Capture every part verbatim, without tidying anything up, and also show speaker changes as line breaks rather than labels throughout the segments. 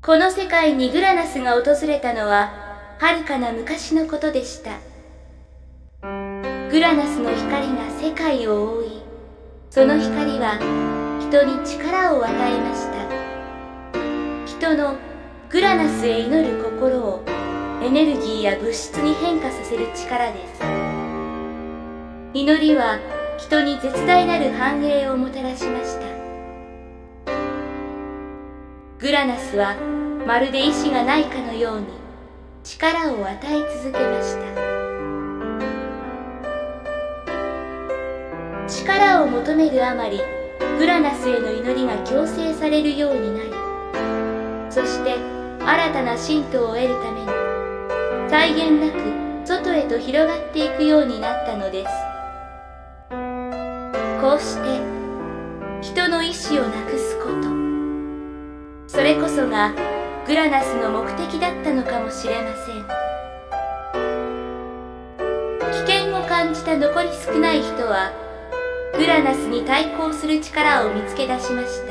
この世界にグラナスが訪れたのは遥かな昔のことでした。グラナスの光が世界を覆い、その光は人に力を与えました。人のグラナスへ祈る心をエネルギーや物質に変化させる力です。祈りは人に絶大なる繁栄をもたらしました。グラナスはまるで意志がないかのように力を与え続けました。力を求めるあまり、グラナスへの祈りが強制されるようになり、そして新たな神道を得るために際限なく外へと広がっていくようになったのです。こうして人の意志をなくすこと、それこそがグラナスの目的だったのかもしれません。危険を感じた残り少ない人はグラナスに対抗する力を見つけ出しました。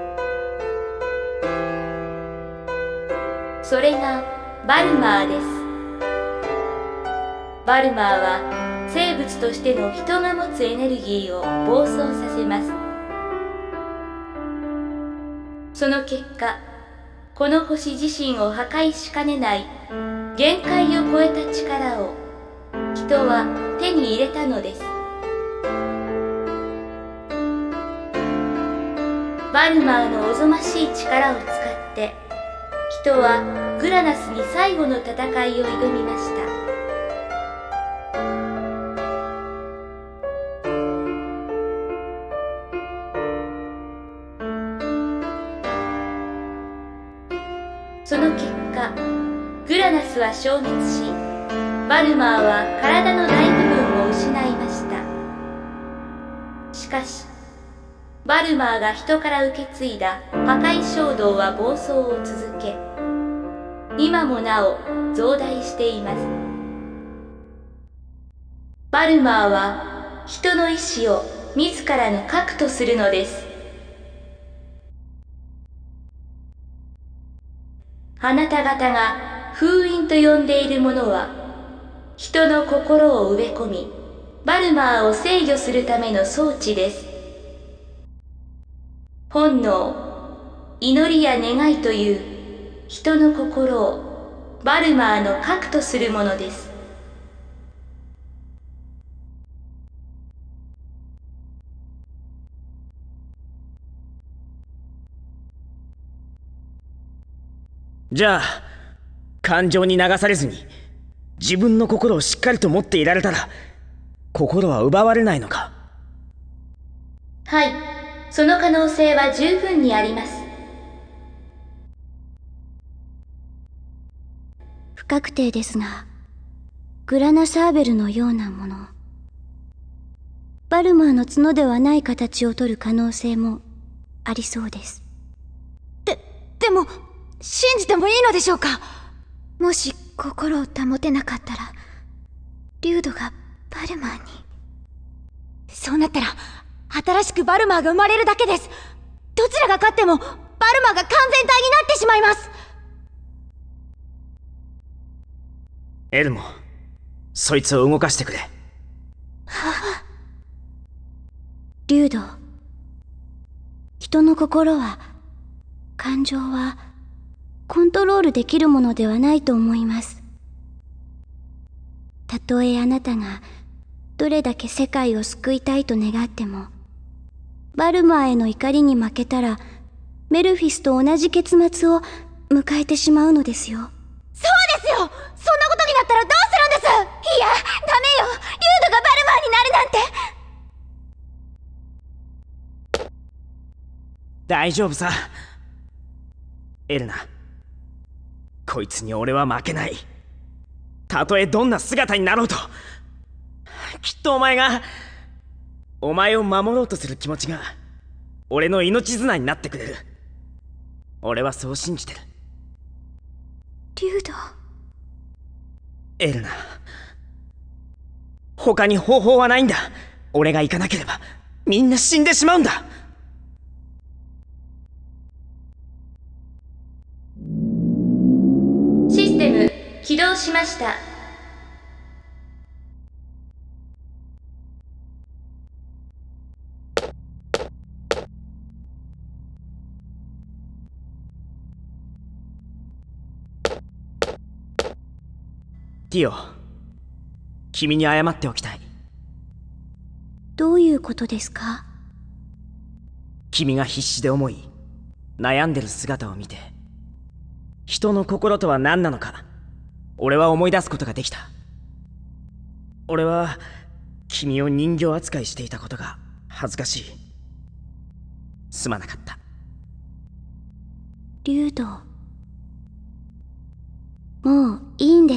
それがバルマーです。バルマーは生物としての人が持つエネルギーを暴走させます。その結果、この星自身を破壊しかねない限界を超えた力を人は手に入れたのです。バルマーのおぞましい力を使って人はグラナスに最後の戦いを挑みました。その結果、グラナスは消滅し、バルマーは体の大部分を失いました。しかし、バルマーが人から受け継いだ破壊衝動は暴走を続け、今もなお増大しています。バルマーは人の意志を自らの核とするのです。あなた方が封印と呼んでいるものは、人の心を植え込み、バルマーを制御するための装置です。本能、祈りや願いという人の心をバルマーの核とするものです。
じゃあ、感情に流されずに自分の心をしっかりと持っていられたら、心は奪われないのか？
はい、その可能性は十分にあります。
不確定ですが、グラナサーベルのようなもの、バルマーの角ではない形をとる可能性もありそうです。
で、でも信じてもいいのでしょうか？もし心を保てなかったら、リュードがバルマーに。そうなったら新しくバルマーが生まれるだけです。どちらが勝ってもバルマーが完全体になってしまいます。
エルモ、そいつを動かしてくれ。は
あ、リュード、人の心は、感情はコントロールできるものではないと思います。たとえあなたがどれだけ世界を救いたいと願っても、バルマーへの怒りに負けたらメルフィスと同じ結末を迎えてしまうのですよ。
そうですよ。そんなことになったらどうするんです。いや、ダメよ。リュードがバルマーになるなんて。
大丈夫さ、エルナ。こいつに俺は負けない。たとえどんな姿になろうと、きっとお前がお前を守ろうとする気持ちが俺の命綱になってくれる。俺はそう信じてる。
リュード。
エルナ、他に方法はないんだ。俺が行かなければみんな死んでしまうんだ。
起動しました。
ティオ、君に謝っておきたい。
どういうことですか？
君が必死で思い悩んでる姿を見て、人の心とは何なのか俺は思い出すことができた。俺は君を人形扱いしていたことが恥ずかしい。すまなかった。
リュウド、もういいんです。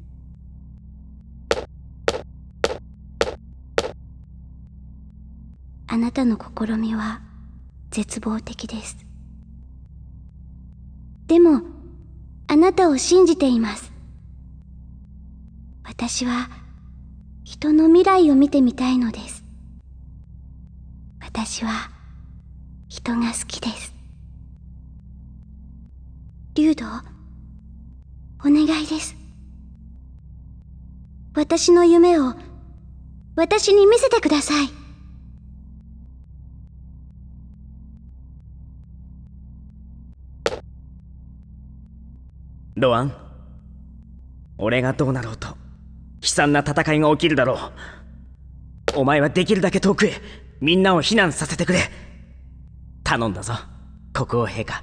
あなたの試みは絶望的です。でも、あなたを信じています。私は人の未来を見てみたいのです。私は人が好きです。リュウド、お願いです。私の夢を私に見せてください。
ロアン、俺がどうなろうと悲惨な戦いが起きるだろう。お前はできるだけ遠くへみんなを避難させてくれ。頼んだぞ、国王陛下。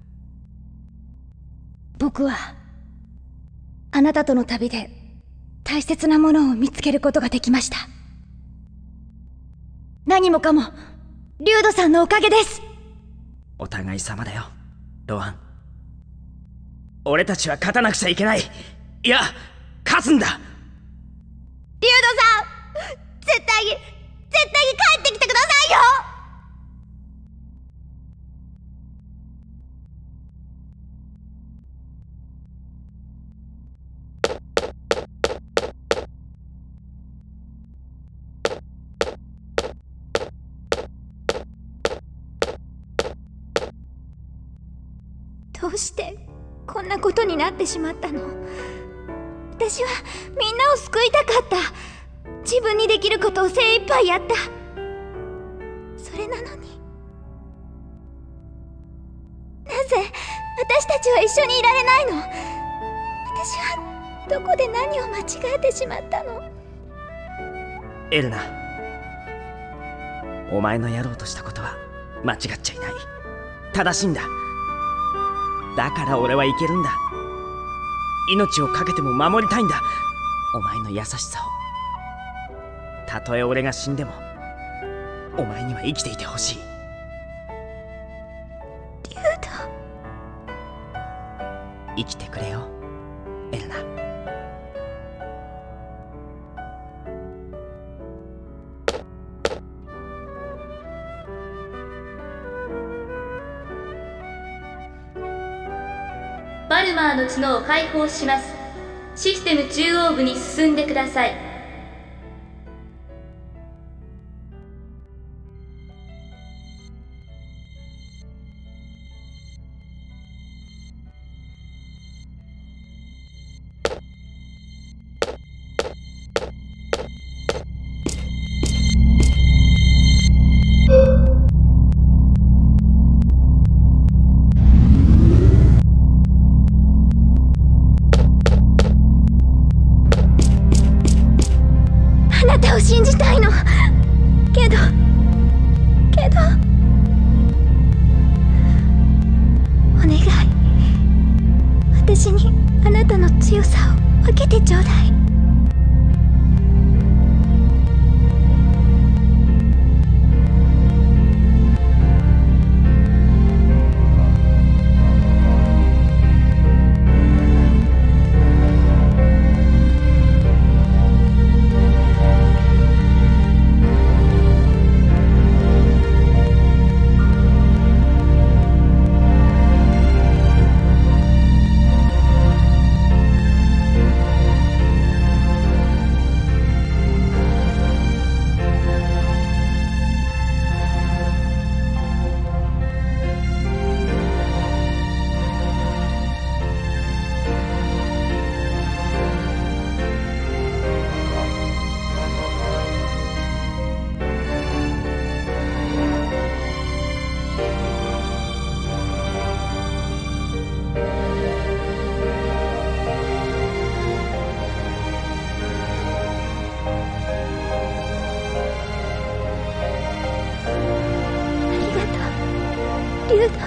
僕はあなたとの旅で大切なものを見つけることができました。何もかもリュウドさんのおかげです。
お互い様だよ、ロアン。俺たちは勝たなくちゃいけない。いや、勝つんだ。
リュウドさん、絶対に絶対に帰ってきてくださいよ。どうしてこんなことになってしまったの？私はみんなを救いたかった。自分にできることを精一杯やった。それなのに、なぜ私たちは一緒にいられないの？私はどこで何を間違えてしまったの？
エルナ、お前のやろうとしたことは間違っちゃいない。正しいんだ。だから俺はいけるんだ。命を懸けても守りたいんだ、お前の優しさを。たとえ俺が死んでもお前には生きていてほしい。
リュウド、
生きてくれよ、エルナ。
バルマーの角を解放します。システム中央部に進んでください。
竜だ。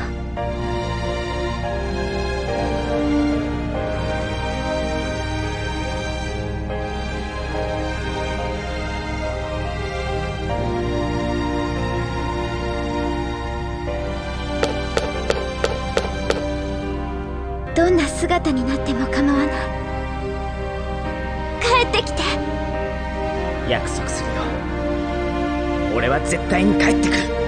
どんな姿になっても構わない。帰ってきて。
約束するよ。俺は絶対に帰ってくる。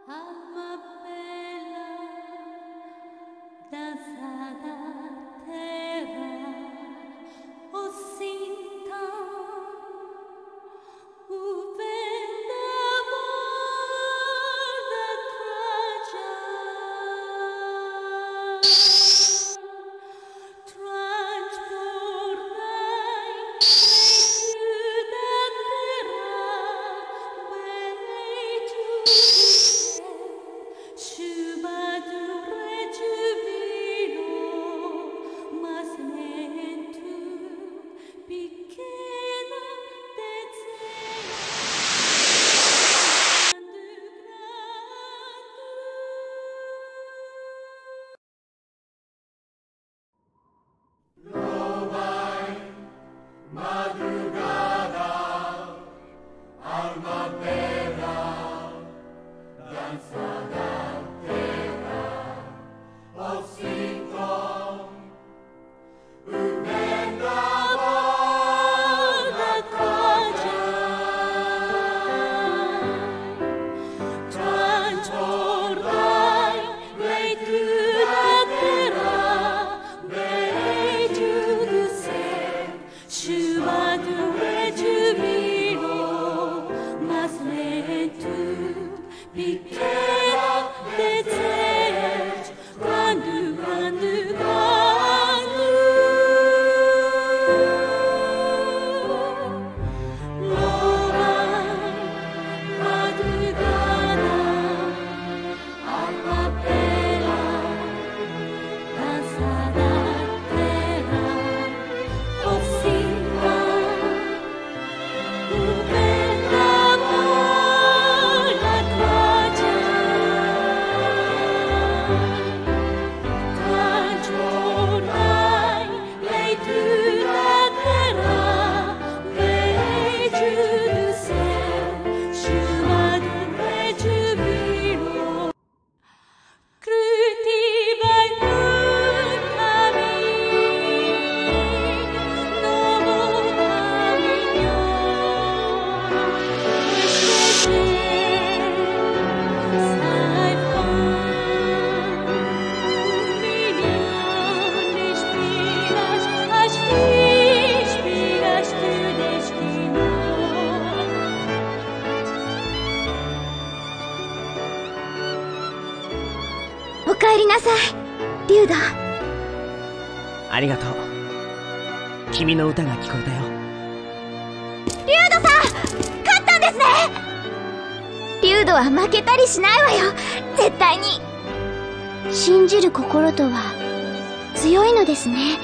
おかえりなさい、リュウド。
ありがとう。君の歌が聞こえたよ。
リュウドさん、勝ったんですね。リュウドは負けたりしないわよ、絶対に。
信じる心とは強いのですね。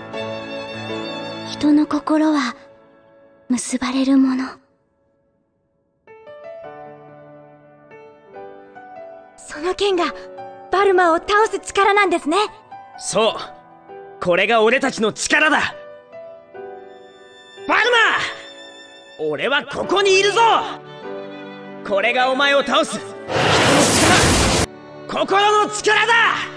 人の心は結ばれるもの。
その剣がバルマを倒す力なんですね。
そう、これが俺たちの力だ。バルマ、俺はここにいるぞ。これがお前を倒す人の力、心の力だ。